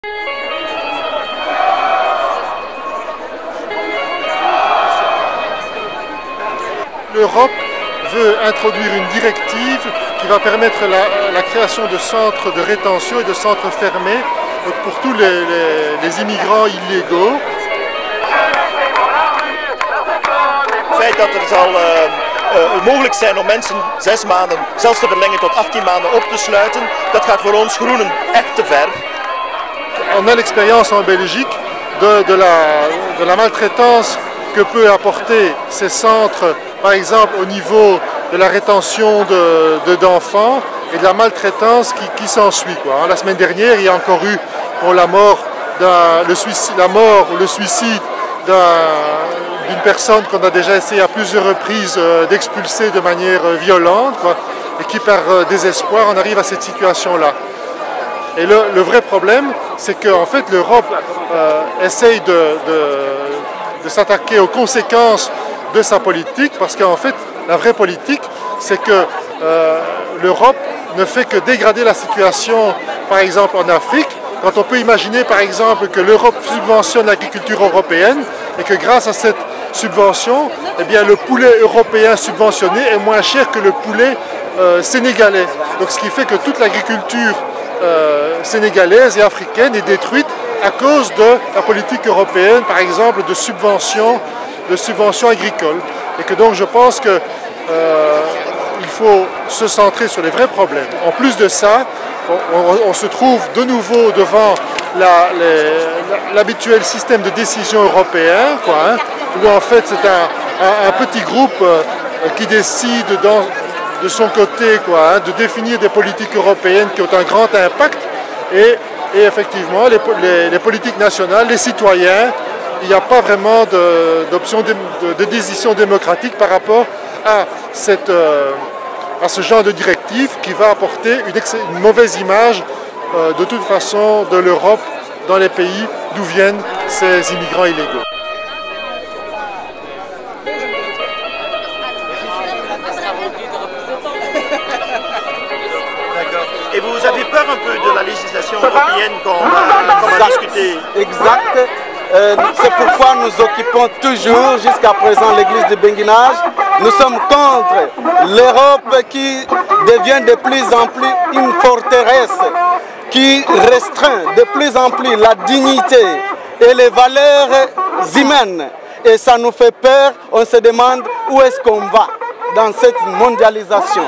L'Europe veut introduire une directive qui va permettre la création de centres de rétention et de centres fermés pour tous les immigrants illégaux. Het feit dat het mogelijk zijn om mensen 6 maanden, zelfs te verlengen tot 18 maanden op te sluiten, dat gaat voor ons Groenen echt te ver. On a l'expérience en Belgique de la maltraitance que peut apporter ces centres, par exemple au niveau de la rétention d'enfants et de la maltraitance qui s'ensuit. La semaine dernière, il y a encore eu pour la mort ou le suicide d'une personne qu'on a déjà essayé à plusieurs reprises d'expulser de manière violente, et qui par désespoir en arrive à cette situation-là. Et le vrai problème, c'est qu'en fait l'Europe essaye de s'attaquer aux conséquences de sa politique, parce qu'en fait la vraie politique, c'est que l'Europe ne fait que dégrader la situation, par exemple en Afrique, quand on peut imaginer par exemple que l'Europe subventionne l'agriculture européenne et que grâce à cette subvention, eh bien, le poulet européen subventionné est moins cher que le poulet sénégalais. Donc ce qui fait que toute l'agriculture sénégalaise et africaine est détruite à cause de la politique européenne, par exemple de subventions agricoles. Et que donc je pense que il faut se centrer sur les vrais problèmes. En plus de ça, on se trouve de nouveau devant l'habituel système de décision européen, où en fait c'est un petit groupe qui décide de son côté de définir des politiques européennes qui ont un grand impact, et effectivement les politiques nationales, les citoyens, il n'y a pas vraiment d'option de décision démocratique par rapport à ce genre de directive qui va apporter une mauvaise image de toute façon de l'Europe dans les pays d'où viennent ces immigrants illégaux. Et vous avez peur un peu de la législation européenne qu'on va discuter? Exact. C'est pourquoi nous occupons toujours jusqu'à présent l'église de Benguinage. Nous sommes contre l'Europe qui devient de plus en plus une forteresse, qui restreint de plus en plus la dignité et les valeurs humaines. Et ça nous fait peur, on se demande où est-ce qu'on va dans cette mondialisation.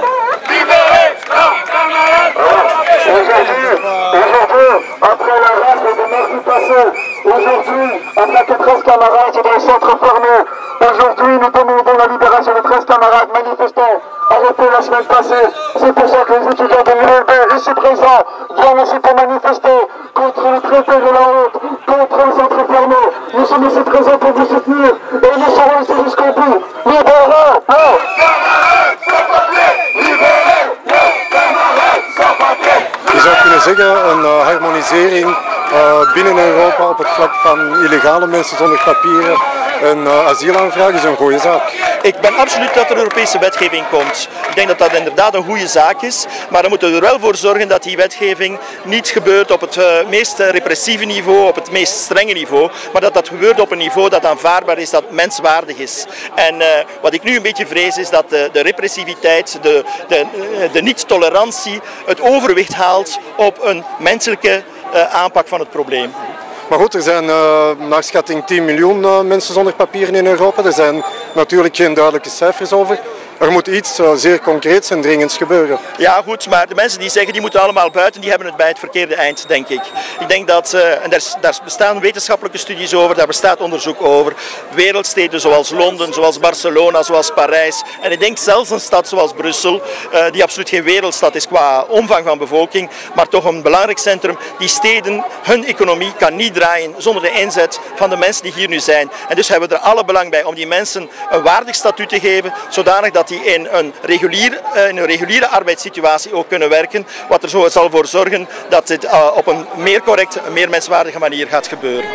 Aujourd'hui, après la rafle de mardi passé, aujourd'hui, après que 13 camarades sont dans le centre fermé, aujourd'hui nous demandons la libération de 13 camarades manifestants arrêtés la semaine passée. C'est pour ça que les étudiants de l'ULB ici présents viennent aussi pour manifester contre le traité de la honte, contre le centre fermé. Nous sommes ici présents pour vous soutenir et nous serons ici jusqu'au bout. Libérez nos camarades sans papier! Libérez nos camarades sans papier! Je zou kunnen zeggen een harmonisering binnen Europa op het vlak van illegale mensen zonder papieren. Een asielaanvraag is een goede zaak. Ik ben absoluut dat er Europese wetgeving komt. Ik denk dat dat inderdaad een goede zaak is, maar dan moeten we er wel voor zorgen dat die wetgeving niet gebeurt op het meest repressieve niveau, op het meest strenge niveau, maar dat dat gebeurt op een niveau dat aanvaardbaar is, dat menswaardig is. En wat ik nu een beetje vrees is dat de repressiviteit, de niet-tolerantie het overwicht haalt op een menselijke aanpak van het probleem. Maar goed, er zijn naar schatting 10 miljoen mensen zonder papieren in Europa. Er zijn natuurlijk geen duidelijke cijfers over. Er moet iets zeer concreets en dringends gebeuren. Ja goed, maar de mensen die zeggen die moeten allemaal buiten, die hebben het bij het verkeerde eind, denk ik. Ik denk dat, en daar bestaan wetenschappelijke studies over, daar bestaat onderzoek over. Wereldsteden zoals Londen, zoals Barcelona, zoals Parijs. En ik denk zelfs een stad zoals Brussel, die absoluut geen wereldstad is qua omvang van bevolking, maar toch een belangrijk centrum. Die steden, hun economie kan niet draaien zonder de inzet van de mensen die hier nu zijn. En dus hebben we er alle belang bij om die mensen een waardig statuut te geven, zodanig dat die in een reguliere arbeidssituatie ook kunnen werken, wat er zo zal voor zorgen dat dit op een meer correcte, meer menswaardige manier gaat gebeuren.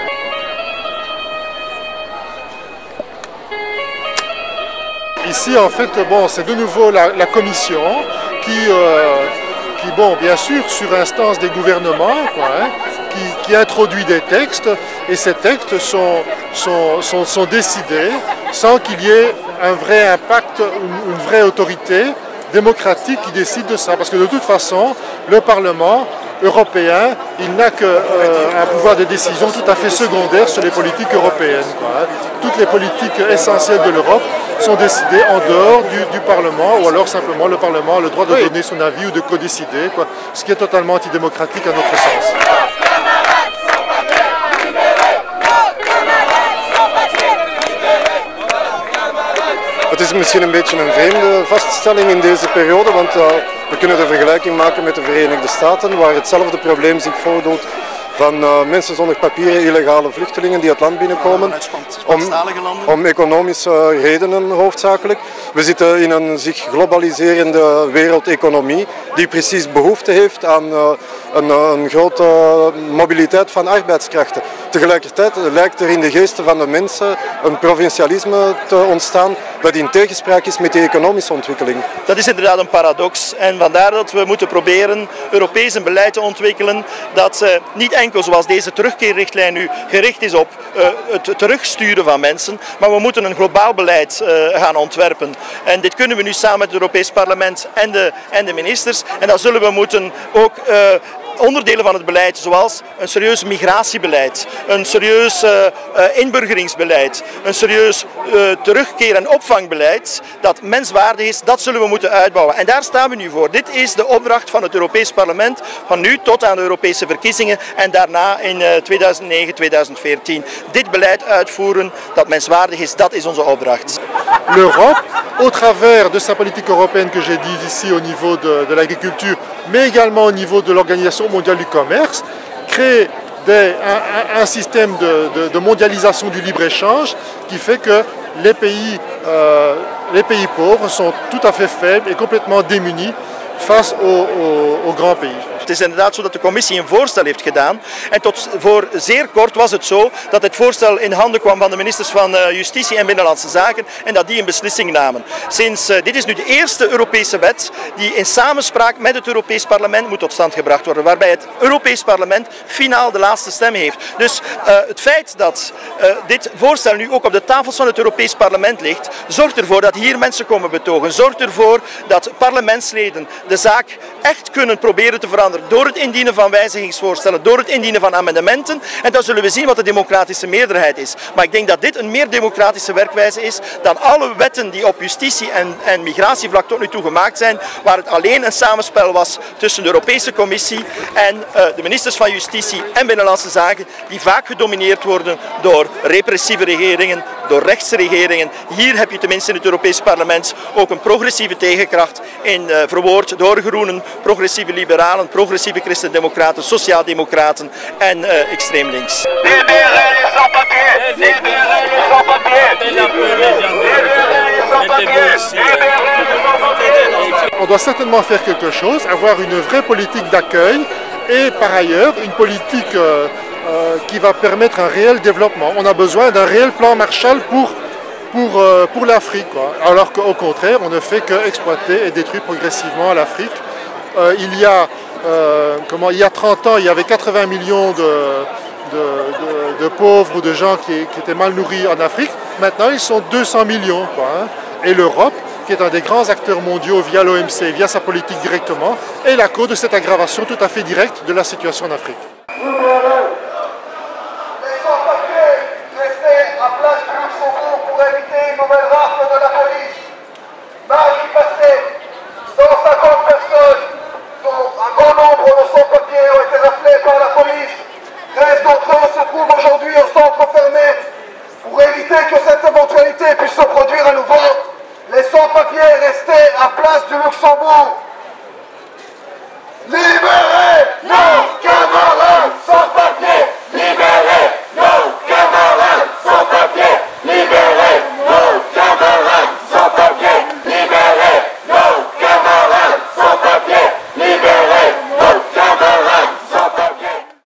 Ici, en fait, bon, c'est de nouveau la Commission qui, bon, bien sûr, sur instance des gouvernements, qui introduit des textes, et ces textes sont décidés sans qu'il y ait un vrai impact, une vraie autorité démocratique qui décide de ça. Parce que de toute façon, le Parlement européen, il n'a qu'un pouvoir de décision tout à fait secondaire sur les politiques européennes, quoi. Toutes les politiques essentielles de l'Europe sont décidées en dehors du Parlement, ou alors simplement le Parlement a le droit de donner son avis ou de codécider, quoi, ce qui est totalement antidémocratique à notre sens. Het is misschien een beetje een vreemde vaststelling in deze periode, want we kunnen de vergelijking maken met de Verenigde Staten, waar hetzelfde probleem zich voordoet van mensen zonder papieren, illegale vluchtelingen die het land binnenkomen, om economische redenen hoofdzakelijk. We zitten in een zich globaliserende wereldeconomie die precies behoefte heeft aan een grote mobiliteit van arbeidskrachten. Tegelijkertijd lijkt er in de geesten van de mensen een provincialisme te ontstaan dat in tegenspraak is met die economische ontwikkeling. Dat is inderdaad een paradox en vandaar dat we moeten proberen Europees een beleid te ontwikkelen dat niet enkel zoals deze terugkeerrichtlijn nu gericht is op het terugsturen van mensen, maar we moeten een globaal beleid gaan ontwerpen. En dit kunnen we nu samen met het Europees Parlement en de ministers en dan zullen we moeten ook onderdelen van het beleid, zoals een serieus migratiebeleid, een serieus inburgeringsbeleid, een serieus terugkeer- en opvangbeleid dat menswaardig is, dat zullen we moeten uitbouwen. En daar staan we nu voor. Dit is de opdracht van het Europees Parlement van nu tot aan de Europese verkiezingen en daarna in 2009, 2014. Dit beleid uitvoeren dat menswaardig is, dat is onze opdracht. L'Europe, au travers de sa politique européenne que j'ai dit ici au niveau de l'agriculture, mais également au niveau de l'Organisation mondiale du commerce, crée un système de mondialisation du libre-échange qui fait que les pays pauvres sont tout à fait faibles et complètement démunis face aux grands pays. Het is inderdaad zo dat de commissie een voorstel heeft gedaan en tot voor zeer kort was het zo dat het voorstel in handen kwam van de ministers van Justitie en Binnenlandse Zaken en dat die een beslissing namen. Dit is nu de eerste Europese wet die in samenspraak met het Europees Parlement moet tot stand gebracht worden, waarbij het Europees Parlement finaal de laatste stem heeft. Dus het feit dat dit voorstel nu ook op de tafels van het Europees Parlement ligt, zorgt ervoor dat hier mensen komen betogen, zorgt ervoor dat parlementsleden de zaak echt kunnen proberen te veranderen door het indienen van wijzigingsvoorstellen, door het indienen van amendementen. En dan zullen we zien wat de democratische meerderheid is. Maar ik denk dat dit een meer democratische werkwijze is dan alle wetten die op justitie- en migratievlak tot nu toe gemaakt zijn, waar het alleen een samenspel was tussen de Europese Commissie en de ministers van Justitie en Binnenlandse Zaken, die vaak gedomineerd worden door repressieve regeringen, door rechtse regeringen. Hier heb je tenminste in het Europees Parlement ook een progressieve tegenkracht in verwoord door groenen, progressieve liberalen, progressieve christendemocraten, sociaaldemocraten en extreem links. On doit certainement faire quelque chose, avoir une vraie politique d'accueil et par ailleurs une politique qui va permettre un réel développement. On a besoin d'un réel plan Marshall pour l'Afrique, alors qu'au contraire, on ne fait qu'exploiter et détruire progressivement l'Afrique. Il y a 30 ans, il y avait 80 millions de pauvres ou de gens qui étaient mal nourris en Afrique. Maintenant, ils sont 200 millions. Et l'Europe, qui est un des grands acteurs mondiaux via l'OMC, via sa politique directement, est la cause de cette aggravation tout à fait directe de la situation en Afrique. Aujourd'hui au centre fermé pour éviter que cette éventualité puisse se produire à nouveau. Les sans-papiers restés à Place du Luxembourg